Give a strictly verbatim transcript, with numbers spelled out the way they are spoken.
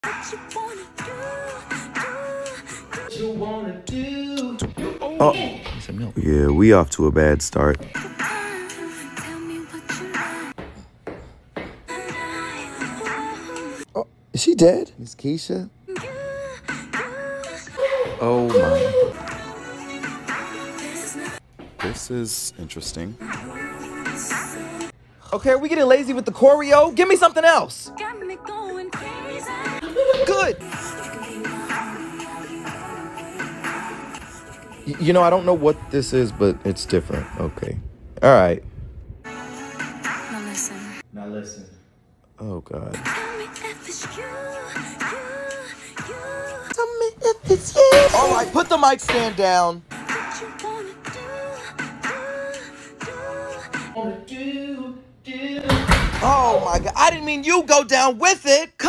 You wanna do? Oh, yeah, we off to a bad start. Oh, is she dead? Miss Keisha? Oh my. This is interesting. Okay, are we getting lazy with the choreo? Give me something else. Good. Y you know, I don't know what this is, but it's different. Okay. All right. Now listen. Now listen. Oh, God. Tell me if it's you, you, you. Tell me if it's you. All right, put the mic stand down. What you wanna do, do, do. Oh, my God. I didn't mean you go down with it.